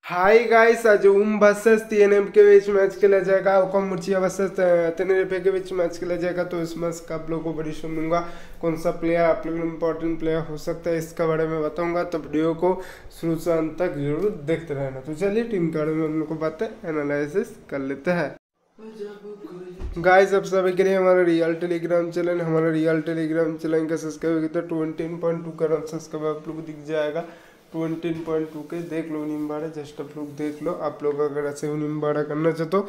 Hi guys, आज ओम versus TNM के बीच match खेला जाएगा। ओकम मुर्चिया वर्सेस तेनेरिफे के बीच मैच खेला जाएगा। तो इस मैच का आप लोगों को बड़ी सुनूंगा, कौन सा प्लेयर आप लोगों को इंपॉर्टेंट प्लेयर हो सकता है इसका बारे में बताऊंगा। तो वीडियो को शुरू से अंत तक जरूर देखते रहना। तो चलिए टीम के बारे में हम लोग को बातें एनालिसिस कर लेते हैं। गाइस, अब सभी के लिए हमारा रियल टेलीग्राम चैनल का सब्सक्राइब किया 20.2 करोड़ सब्सक्राइब आप लोग को दिख जाएगा। 20.2 के देख लो निम्बाड़ा, जस्ट आप लोग देख लो। आप लोग अगर ऐसे निम्बाड़ा करना चाहते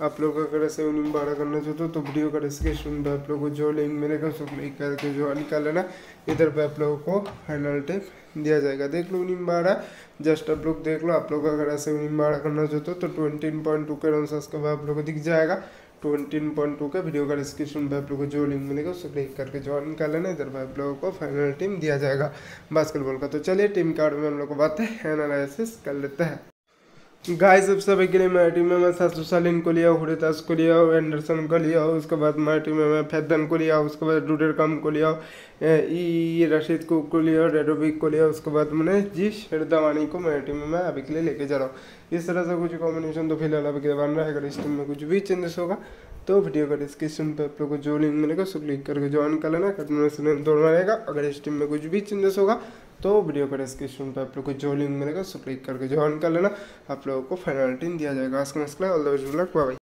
हो तो वीडियो का डिस्क्रिप्शन पे आप लोग को जो लिंक मिलेगा उसको क्लिक करके जो निकाल लेना। इधर पे आप लोगों को फाइनल टिप दिया जाएगा। देख लो निम्बाड़ा, जस्ट आप लोग देख लो। आप लोग अगर ऐसे निम्बाड़ा करना चाहते हो तो 20.2 करोड़ सब्सक्राइब आप लोग को दिख जाएगा। 20.2 का वीडियो का डिस्क्रिप्शन पे आप लोगों को जो लिंक मिलेगा उसको क्लिक करके ज्वाइन कर लेना। इधर पे आप लोगों को फाइनल टीम दिया जाएगा बास्केटबॉल का। तो चलिए टीम कार्ड में हम लोग को बातें एनालिसिस कर लेते हैं। गाइस, अब सभी के लिए मेरी टीम में मैं सासू सालिन को लिया, हुरेतास को लिया, एंडरसन को लिया, उसके बाद मेरी टीम में मैं फैदन को लिया, उसके बाद डूडर कम को लिया, ई रशीद को लिया, रेडोविक को लिया, उसके बाद मैंने जी शेरदावानी को मेरी टीम में मैं अभी के लिए लेके जा रहा हूँ। इस तरह से कुछ कॉम्बिनेशन तो फिलहाल अभी के बन रहा है। अगर इस टीम में कुछ भी चेंजेस होगा तो वीडियो का डिस्क्रिप्शन पे आप लोग को जो लिंक मिलेगा उसको क्लिक करके ज्वाइन कर लेना। कंटिन्यूस दौड़ना रहेगा। अगर इस टीम में कुछ भी चेंजेस होगा तो वीडियो का डिस्क्रिप्शन पे आप लोग को जो लिंक मिलेगा उसको क्लिक करके ज्वाइन कर लेना। आप लोगों को फाइनल टीम दिया जाएगा। आज का मसला all the best, good luck, bye.